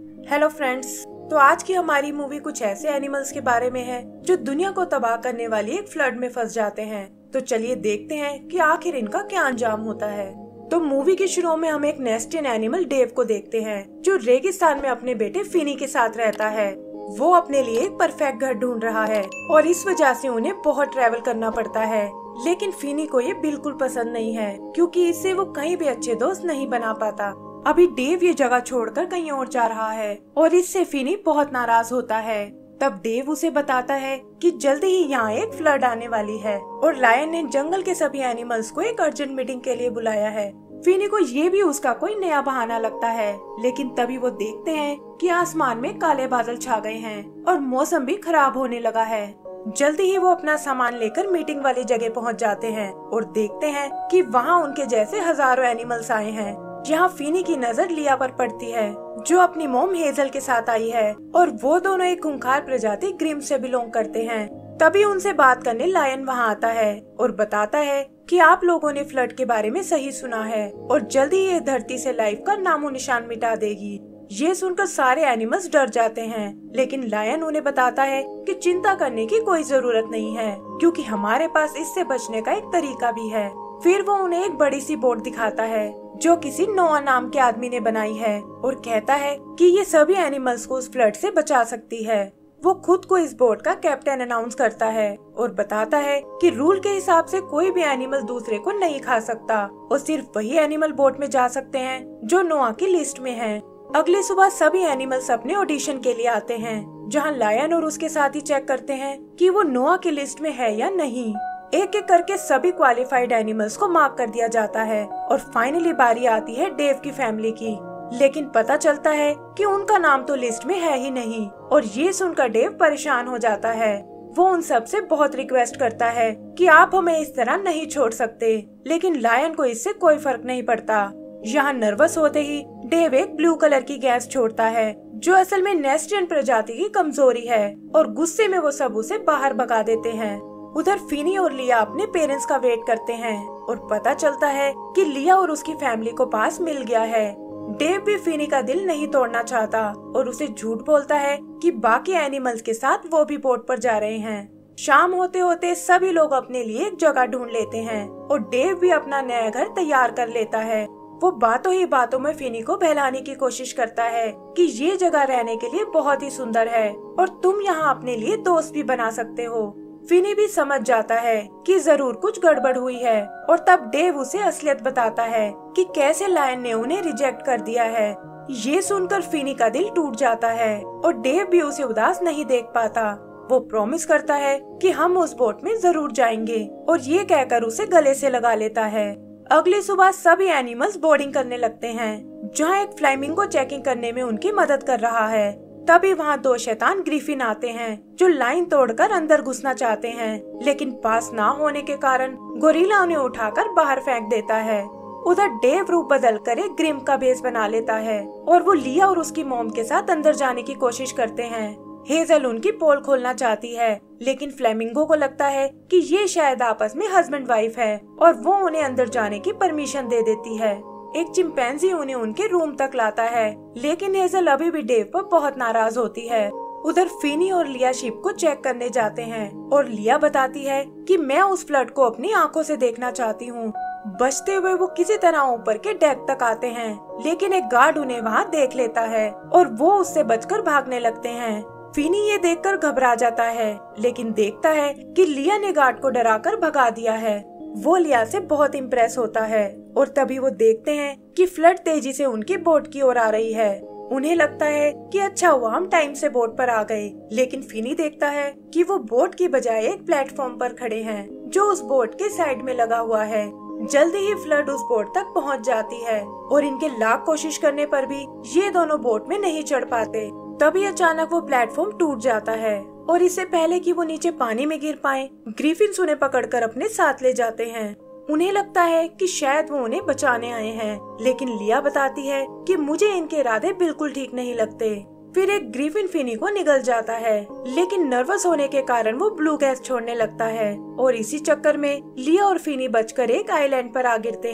Hello friends, तो आज की हमारी मूवी कुछ ऐसे एनिमल्स के बारे में है जो दुनिया को तबाह करने वाली एक फ्लड में फंस जाते हैं। तो चलिए देखते हैं कि आखिर इनका क्या अंजाम होता है। तो मूवी की शुरू में हम एक नेस्टियन एनिमल डेव को देखते हैं जो रेगिस्तान में अपने बेटे फिनी के साथ रहता है। वो अपने लिए एक परफेक्ट घर ढूंढ रहा है और इस वजह से उन्हें बहुत ट्रैवल करना पड़ता है। लेकिन फिनी को ये बिल्कुल पसंद नहीं है क्योंकि इससे वो कहीं भी अच्छे दोस्त नहीं बना पाता। अभी डेव ये जगह छोड़कर कहीं और जा रहा है और इससे फिनी बहुत नाराज होता है। तब डेव उसे बताता है कि जल्दी ही यहाँ एक फ्लड आने वाली है और लायन ने जंगल के सभी एनिमल्स को एक अर्जेंट मीटिंग के लिए बुलाया है। फिनी को ये भी उसका कोई नया बहाना लगता है, लेकिन तभी वो देखते हैं कि आसमान में काले बादल छा गए हैं और मौसम भी खराब होने लगा है। जल्दी ही वो अपना सामान लेकर मीटिंग वाली जगह पहुंच जाते हैं और देखते हैं कि वहाँ उनके जैसे हजारों एनिमल्स आए हैं। यहाँ फिनी की नजर लिया पर पड़ती है जो अपनी मोम हेजल के साथ आई है और वो दोनों एक खूंखार प्रजाति ग्रिम से बिलोंग करते हैं। तभी उनसे बात करने लायन वहाँ आता है और बताता है कि आप लोगों ने फ्लड के बारे में सही सुना है और जल्दी ये धरती से लाइफ का नामो निशान मिटा देगी। ये सुनकर सारे एनिमल्स डर जाते हैं, लेकिन लायन उन्हें बताता है कि चिंता करने की कोई जरूरत नहीं है क्योंकि हमारे पास इससे बचने का एक तरीका भी है। फिर वो उन्हें एक बड़ी सी बोट दिखाता है जो किसी नोआ नाम के आदमी ने बनाई है और कहता है कि ये सभी एनिमल्स को उस फ्लड से बचा सकती है। वो खुद को इस बोट का कैप्टन अनाउंस करता है और बताता है कि रूल के हिसाब से कोई भी एनिमल दूसरे को नहीं खा सकता और सिर्फ वही एनिमल बोट में जा सकते हैं जो नोआ की लिस्ट में हैं। अगली सुबह सभी एनिमल्स अपने ऑडिशन के लिए आते हैं जहां लायन और उसके साथी चेक करते हैं कि वो नोआ की लिस्ट में है या नहीं। एक एक करके सभी क्वालिफाइड एनिमल्स को मार्क कर दिया जाता है और फाइनली बारी आती है डेव की फैमिली की। लेकिन पता चलता है कि उनका नाम तो लिस्ट में है ही नहीं और ये सुनकर डेव परेशान हो जाता है। वो उन सब से बहुत रिक्वेस्ट करता है कि आप हमें इस तरह नहीं छोड़ सकते, लेकिन लायन को इससे कोई फर्क नहीं पड़ता। यहाँ नर्वस होते ही डेव एक ब्लू कलर की गैस छोड़ता है जो असल में नेस्टियन प्रजाति की कमजोरी है और गुस्से में वो सब उसे बाहर भगा देते हैं। उधर फिनी और लिया अपने पेरेंट्स का वेट करते हैं और पता चलता है कि लिया और उसकी फैमिली को पास मिल गया है। डेव भी फिनी का दिल नहीं तोड़ना चाहता और उसे झूठ बोलता है कि बाकी एनिमल्स के साथ वो भी बोट पर जा रहे हैं। शाम होते होते सभी लोग अपने लिए एक जगह ढूंढ लेते हैं और डेव भी अपना नया घर तैयार कर लेता है। वो बातों ही बातों में फिनी को बहलाने की कोशिश करता है कि ये जगह रहने के लिए बहुत ही सुंदर है और तुम यहाँ अपने लिए दोस्त भी बना सकते हो। फिनी भी समझ जाता है कि जरूर कुछ गड़बड़ हुई है और तब डेव उसे असलियत बताता है कि कैसे लायन ने उन्हें रिजेक्ट कर दिया है। ये सुनकर फिनी का दिल टूट जाता है और डेव भी उसे उदास नहीं देख पाता। वो प्रॉमिस करता है कि हम उस बोट में जरूर जाएंगे और ये कहकर उसे गले से लगा लेता है। अगली सुबह सभी एनिमल्स बोर्डिंग करने लगते हैं जहाँ एक फ्लामिंगो चेकिंग करने में उनकी मदद कर रहा है। तभी वहाँ दो शैतान ग्रिफिन आते हैं जो लाइन तोड़कर अंदर घुसना चाहते हैं, लेकिन पास ना होने के कारण गोरिल्ला उन्हें उठाकर बाहर फेंक देता है। उधर डेव रूप बदलकर एक ग्रिम का बेस बना लेता है और वो लिया और उसकी मॉम के साथ अंदर जाने की कोशिश करते हैं। हेजल उनकी पोल खोलना चाहती है, लेकिन फ्लेमिंगो को लगता है कि ये शायद आपस में हस्बैंड वाइफ है और वो उन्हें अंदर जाने की परमिशन दे देती है। एक चिंपैंजी उन्हें उनके रूम तक लाता है, लेकिन हेजल अभी भी डेव पर बहुत नाराज होती है। उधर फिनी और लिया शिप को चेक करने जाते हैं और लिया बताती है कि मैं उस फ्लड को अपनी आंखों से देखना चाहती हूँ। बचते हुए वो किसी तरह ऊपर के डेक तक आते हैं, लेकिन एक गार्ड उन्हें वहाँ देख लेता है और वो उससे बचकर भागने लगते हैं। फिनी ये देखकर घबरा जाता है, लेकिन देखता है कि लिया ने गार्ड को डराकर भगा दिया है। वो लिया से बहुत इम्प्रेस होता है और तभी वो देखते हैं कि फ्लड तेजी से उनकी बोट की ओर आ रही है। उन्हें लगता है कि अच्छा हुआ हम टाइम से बोट पर आ गए, लेकिन फिनी देखता है कि वो बोट की बजाय एक प्लेटफॉर्म पर खड़े हैं जो उस बोट के साइड में लगा हुआ है। जल्दी ही फ्लड उस बोट तक पहुंच जाती है और इनके लाख कोशिश करने पर भी ये दोनों बोट में नहीं चढ़ पाते। तभी अचानक वो प्लेटफॉर्म टूट जाता है और इससे पहले कि वो नीचे पानी में गिर पाएं, ग्रिफिन्स उन्हें पकड़कर अपने साथ ले जाते हैं। उन्हें लगता है कि शायद वो उन्हें बचाने आए हैं, लेकिन लिया बताती है कि मुझे इनके इरादे बिल्कुल ठीक नहीं लगते। फिर एक ग्रिफिन फिनी को निगल जाता है, लेकिन नर्वस होने के कारण वो ब्लू गैस छोड़ने लगता है और इसी चक्कर में लिया और फिनी बचकर एक आइलैंड पर आ गिरते हैं।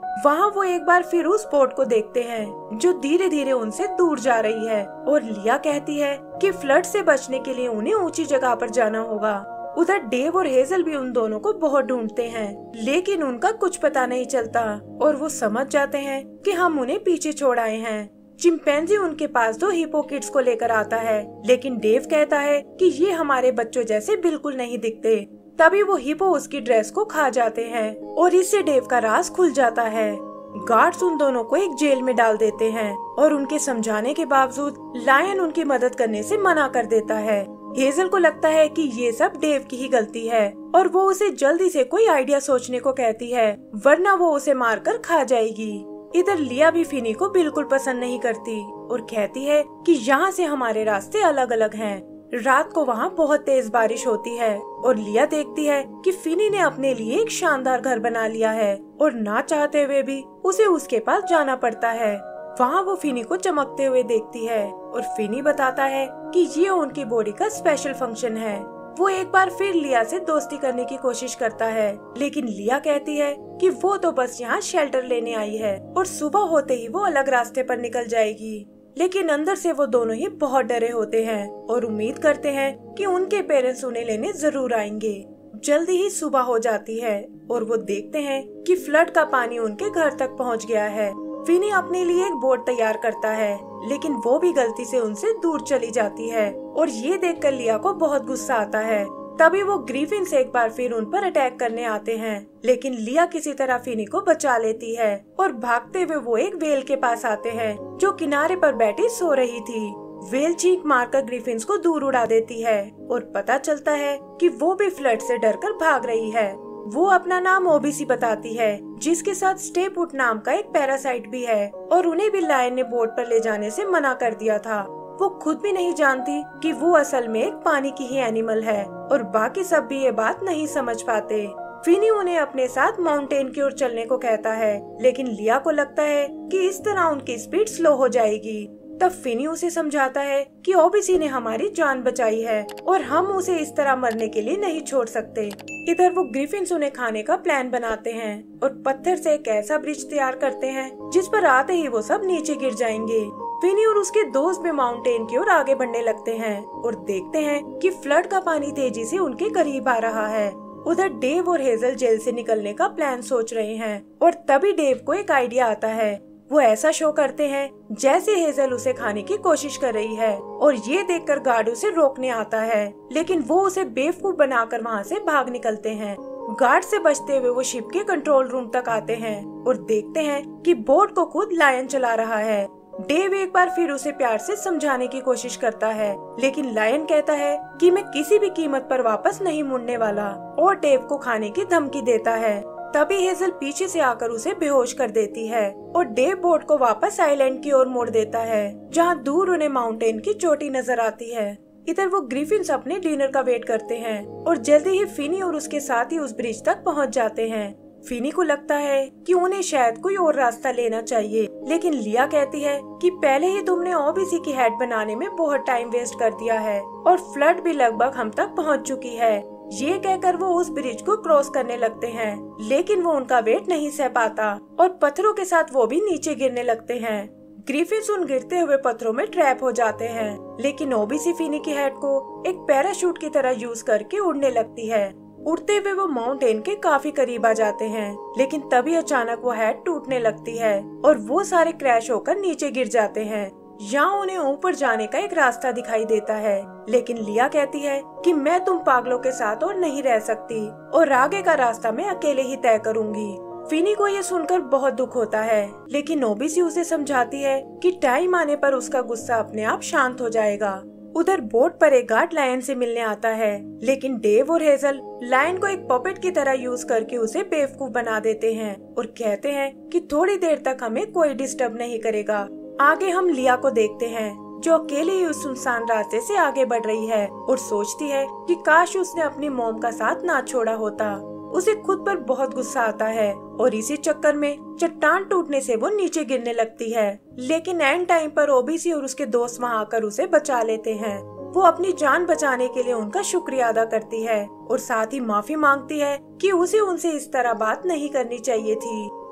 वहाँ वो एक बार फिर उस बोट को देखते हैं जो धीरे धीरे उनसे दूर जा रही है और लिया कहती है कि फ्लड से बचने के लिए उन्हें ऊंची जगह पर जाना होगा। उधर डेव और हेजल भी उन दोनों को बहुत ढूंढते हैं, लेकिन उनका कुछ पता नहीं चलता और वो समझ जाते हैं कि हम उन्हें पीछे छोड़ आए हैं। चिंपैंजी उनके पास 2 हिप्पो किड्स को लेकर आता है, लेकिन डेव कहता है कि ये हमारे बच्चों जैसे बिल्कुल नहीं दिखते। तभी वो हिप्पो उसकी ड्रेस को खा जाते हैं और इससे डेव का राज खुल जाता है। गार्ड्स उन दोनों को एक जेल में डाल देते हैं और उनके समझाने के बावजूद लायन उनकी मदद करने से मना कर देता है। हेजल को लगता है कि ये सब डेव की ही गलती है और वो उसे जल्दी से कोई आइडिया सोचने को कहती है, वरना वो उसे मारकर खा जाएगी। इधर लिया भी फिनी को बिल्कुल पसंद नहीं करती और कहती है कि यहाँ से हमारे रास्ते अलग अलग हैं। रात को वहाँ बहुत तेज बारिश होती है और लिया देखती है कि फिनी ने अपने लिए एक शानदार घर बना लिया है और ना चाहते हुए भी उसे उसके पास जाना पड़ता है। वहाँ वो फिनी को चमकते हुए देखती है और फिनी बताता है कि ये उनकी बॉडी का स्पेशल फंक्शन है। वो एक बार फिर लिया से दोस्ती करने की कोशिश करता है, लेकिन लिया कहती है कि वो तो बस यहाँ शेल्टर लेने आई है और सुबह होते ही वो अलग रास्ते पर निकल जाएगी। लेकिन अंदर से वो दोनों ही बहुत डरे होते हैं और उम्मीद करते हैं कि उनके पेरेंट्स उन्हें लेने जरूर आएंगे। जल्दी ही सुबह हो जाती है और वो देखते हैं कि फ्लड का पानी उनके घर तक पहुंच गया है। फिनी अपने लिए एक बोट तैयार करता है, लेकिन वो भी गलती से उनसे दूर चली जाती है और ये देखकर लिया को बहुत गुस्सा आता है। तभी वो ग्रीफिन्स एक बार फिर उन पर अटैक करने आते हैं, लेकिन लिया किसी तरह फिनी को बचा लेती है और भागते हुए वो एक व्हेल के पास आते हैं जो किनारे पर बैठी सो रही थी। व्हेल चीख मारकर ग्रीफिन्स को दूर उड़ा देती है और पता चलता है कि वो भी फ्लड से डरकर भाग रही है। वो अपना नाम ओबीसी बताती है, जिसके साथ स्टेपुट नाम का एक पैरासाइट भी है और उन्हें भी लायन ने बोट पर ले जाने से मना कर दिया था। वो खुद भी नहीं जानती कि वो असल में एक पानी की ही एनिमल है और बाकी सब भी ये बात नहीं समझ पाते। फिनी उन्हें अपने साथ माउंटेन की ओर चलने को कहता है, लेकिन लिया को लगता है कि इस तरह उनकी स्पीड स्लो हो जाएगी। तब फिनी उसे समझाता है कि ओबीसी ने हमारी जान बचाई है और हम उसे इस तरह मरने के लिए नहीं छोड़ सकते। इधर वो ग्रिफिन्स उन्हें खाने का प्लान बनाते हैं और पत्थर से एक ऐसा ब्रिज तैयार करते हैं जिस पर आते ही वो सब नीचे गिर जाएंगे। फिनी और उसके दोस्त भी माउंटेन की ओर आगे बढ़ने लगते हैं और देखते हैं कि फ्लड का पानी तेजी से उनके करीब आ रहा है। उधर डेव और हेजल जेल से निकलने का प्लान सोच रहे हैं और तभी डेव को एक आइडिया आता है। वो ऐसा शो करते हैं जैसे हेजल उसे खाने की कोशिश कर रही है और ये देखकर गार्ड उसे रोकने आता है, लेकिन वो उसे बेवकूफ बनाकर वहाँ से भाग निकलते हैं। गार्ड से बचते हुए वो शिप के कंट्रोल रूम तक आते हैं और देखते हैं कि बोट को खुद लायन चला रहा है। डेव एक बार फिर उसे प्यार से समझाने की कोशिश करता है, लेकिन लायन कहता है कि मैं किसी भी कीमत पर वापस नहीं मुड़ने वाला और डेव को खाने की धमकी देता है। तभी हेजल पीछे से आकर उसे बेहोश कर देती है और डेव बोट को वापस आइलैंड की ओर मोड़ देता है, जहाँ दूर उन्हें माउंटेन की चोटी नजर आती है। इधर वो ग्रिफिन्स अपने डिनर का वेट करते हैं और जल्दी ही फिनी और उसके साथी उस ब्रिज तक पहुँच जाते हैं। फिनी को लगता है कि उन्हें शायद कोई और रास्ता लेना चाहिए, लेकिन लिया कहती है कि पहले ही तुमने ओबीसी की हेड बनाने में बहुत टाइम वेस्ट कर दिया है और फ्लड भी लगभग हम तक पहुंच चुकी है। ये कहकर वो उस ब्रिज को क्रॉस करने लगते हैं, लेकिन वो उनका वेट नहीं सह पाता और पत्थरों के साथ वो भी नीचे गिरने लगते हैं। ग्रिफिन्स उन गिरते हुए पत्थरों में ट्रैप हो जाते हैं, लेकिन ओबीसी फिनी की हेड को एक पैराशूट की तरह यूज करके उड़ने लगती है। उड़ते हुए वो माउंटेन के काफी करीब आ जाते हैं, लेकिन तभी अचानक वो हेड टूटने लगती है और वो सारे क्रैश होकर नीचे गिर जाते हैं। यहाँ उन्हें ऊपर जाने का एक रास्ता दिखाई देता है, लेकिन लिया कहती है कि मैं तुम पागलों के साथ और नहीं रह सकती और आगे का रास्ता मैं अकेले ही तय करूंगी। फिनी को ये सुनकर बहुत दुख होता है, लेकिन ओबीसी उसे समझाती है कि टाइम आने पर उसका गुस्सा अपने आप शांत हो जाएगा। उधर बोट पर एक गार्ड लायन से मिलने आता है, लेकिन डेव और हेजल लायन को एक पपेट की तरह यूज करके उसे बेवकूफ बना देते हैं और कहते हैं कि थोड़ी देर तक हमें कोई डिस्टर्ब नहीं करेगा। आगे हम लिया को देखते हैं जो अकेले ही उस सुनसान रास्ते से आगे बढ़ रही है और सोचती है कि काश उसने अपनी मॉम का साथ ना छोड़ा होता। उसे खुद पर बहुत गुस्सा आता है और इसी चक्कर में चट्टान टूटने से वो नीचे गिरने लगती है, लेकिन एंड टाइम पर ओबीसी और उसके दोस्त वहाँ आकर उसे बचा लेते हैं। वो अपनी जान बचाने के लिए उनका शुक्रिया अदा करती है और साथ ही माफी मांगती है कि उसे उनसे इस तरह बात नहीं करनी चाहिए थी।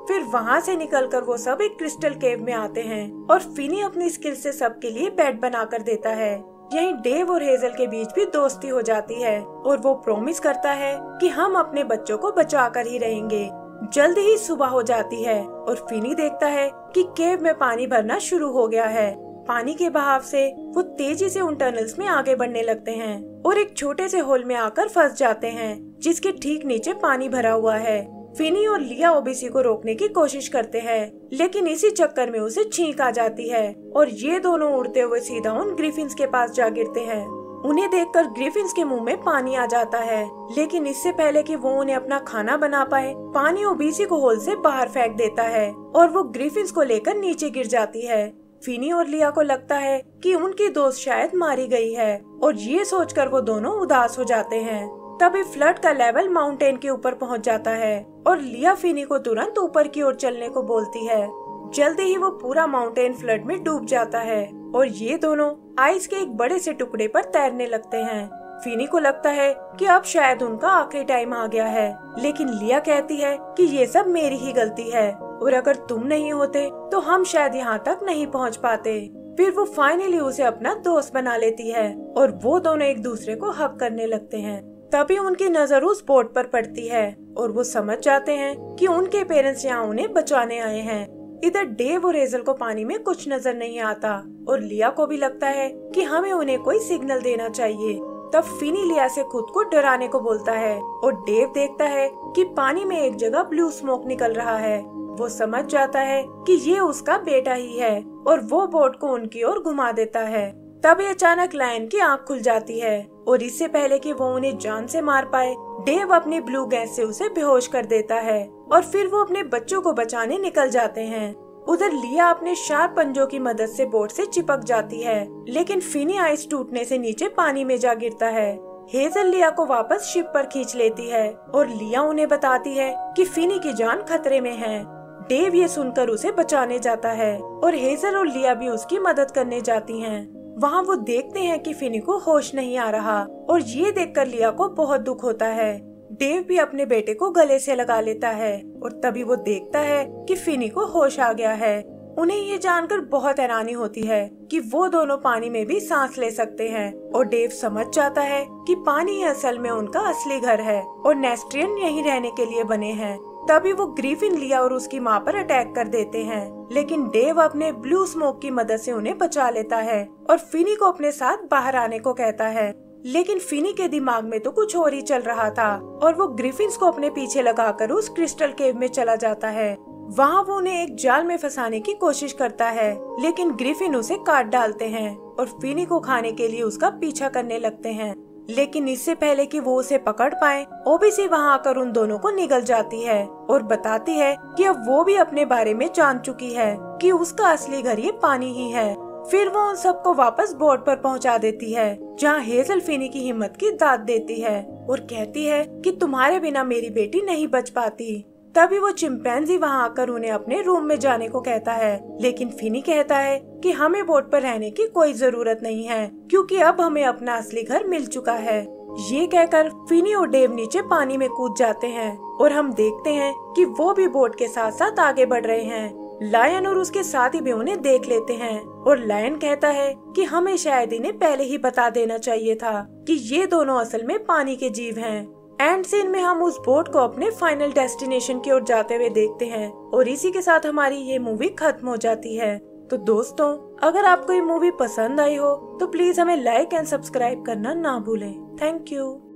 फिर वहाँ से निकलकर वो सब एक क्रिस्टल केव में आते हैं और फिनी अपनी स्किल से सबके लिए बेड बना कर देता है। यहीं डेव और हेजल के बीच भी दोस्ती हो जाती है और वो प्रॉमिस करता है कि हम अपने बच्चों को बचा कर ही रहेंगे। जल्दी ही सुबह हो जाती है और फिनी देखता है कि केव में पानी भरना शुरू हो गया है। पानी के बहाव से वो तेजी से उन टनल्स में आगे बढ़ने लगते हैं और एक छोटे से होल में आकर फंस जाते हैं जिसके ठीक नीचे पानी भरा हुआ है। फिनी और लिया ओबीसी को रोकने की कोशिश करते हैं, लेकिन इसी चक्कर में उसे छींक आ जाती है और ये दोनों उड़ते हुए सीधा उन ग्रिफिन्स के पास जा गिरते हैं। उन्हें देखकर ग्रिफिन्स के मुंह में पानी आ जाता है, लेकिन इससे पहले कि वो उन्हें अपना खाना बना पाए, पानी ओबीसी को होल से बाहर फेंक देता है और वो ग्रिफिन्स को लेकर नीचे गिर जाती है। फिनी और लिया को लगता है कि उनकी दोस्त शायद मारी गई है और ये सोचकर वो दोनों उदास हो जाते हैं। तभी फ्लड का लेवल माउंटेन के ऊपर पहुंच जाता है और लिया फिनी को तुरंत ऊपर की ओर चलने को बोलती है। जल्दी ही वो पूरा माउंटेन फ्लड में डूब जाता है और ये दोनों आइस के एक बड़े से टुकड़े पर तैरने लगते हैं। फिनी को लगता है कि अब शायद उनका आखिरी टाइम आ गया है, लेकिन लिया कहती है कि ये सब मेरी ही गलती है और अगर तुम नहीं होते तो हम शायद यहाँ तक नहीं पहुँच पाते। फिर वो फाइनली उसे अपना दोस्त बना लेती है और वो दोनों एक दूसरे को हग करने लगते हैं। तभी उनकी नजर उस बोट पर पड़ती है और वो समझ जाते हैं कि उनके पेरेंट्स यहाँ उन्हें बचाने आए हैं। इधर डेव और हेजल को पानी में कुछ नजर नहीं आता और लिया को भी लगता है कि हमें उन्हें कोई सिग्नल देना चाहिए। तब फिनी लिया से खुद को डराने को बोलता है और डेव देखता है कि पानी में एक जगह ब्लू स्मोक निकल रहा है। वो समझ जाता है कि ये उसका बेटा ही है और वो बोट को उनकी ओर घुमा देता है। तभी अचानक लायन की आंख खुल जाती है और इससे पहले कि वो उन्हें जान से मार पाए, डेव अपनी ब्लू गैस से उसे बेहोश कर देता है और फिर वो अपने बच्चों को बचाने निकल जाते हैं। उधर लिया अपने शार्प पंजों की मदद से बोट से चिपक जाती है, लेकिन फिनी आइस टूटने से नीचे पानी में जा गिरता है। हेजल लिया को वापस शिप पर खींच लेती है और लिया उन्हें बताती है कि फिनी की जान खतरे में है। डेव ये सुनकर उसे बचाने जाता है और हेजल और लिया भी उसकी मदद करने जाती हैं। वहाँ वो देखते हैं कि फिनी को होश नहीं आ रहा और ये देखकर लिया को बहुत दुख होता है। डेव भी अपने बेटे को गले से लगा लेता है और तभी वो देखता है कि फिनी को होश आ गया है। उन्हें ये जानकर बहुत हैरानी होती है कि वो दोनों पानी में भी सांस ले सकते हैं और डेव समझ जाता है कि पानी असल में उनका असली घर है और नेस्ट्रियन यहीं रहने के लिए बने हैं। तभी वो ग्रिफिन लिया और उसकी माँ पर अटैक कर देते हैं, लेकिन डेव अपने ब्लू स्मोक की मदद से उन्हें बचा लेता है और फिनी को अपने साथ बाहर आने को कहता है। लेकिन फिनी के दिमाग में तो कुछ और ही चल रहा था और वो ग्रिफिन्स को अपने पीछे लगाकर उस क्रिस्टल केव में चला जाता है। वहाँ वो उन्हें एक जाल में फंसाने की कोशिश करता है, लेकिन ग्रिफिन उसे काट डालते हैं और फिनी को खाने के लिए उसका पीछा करने लगते हैं। लेकिन इससे पहले कि वो उसे पकड़ पाए, ओबीसी वहाँ आकर उन दोनों को निगल जाती है और बताती है कि अब वो भी अपने बारे में जान चुकी है कि उसका असली घर ये पानी ही है। फिर वो उन सबको वापस बोट पर पहुंचा देती है, जहाँ हेजल फिनी की हिम्मत की दाद देती है और कहती है कि तुम्हारे बिना मेरी बेटी नहीं बच पाती। तभी वो चिंपैंजी वहाँ आकर उन्हें अपने रूम में जाने को कहता है, लेकिन फिनी कहता है कि हमें बोट पर रहने की कोई जरूरत नहीं है क्योंकि अब हमें अपना असली घर मिल चुका है। ये कहकर फिनी और डेव नीचे पानी में कूद जाते हैं और हम देखते हैं कि वो भी बोट के साथ साथ आगे बढ़ रहे हैं। लायन और उसके साथी भी उन्हें देख लेते हैं और लायन कहता है कि हमें शायद इन्हें पहले ही बता देना चाहिए था कि ये दोनों असल में पानी के जीव हैं। एंड सीन में हम उस बोट को अपने फाइनल डेस्टिनेशन की ओर जाते हुए देखते हैं और इसी के साथ हमारी ये मूवी खत्म हो जाती है। तो दोस्तों, अगर आपको ये मूवी पसंद आई हो तो प्लीज हमें लाइक एंड सब्सक्राइब करना ना भूलें। Thank you.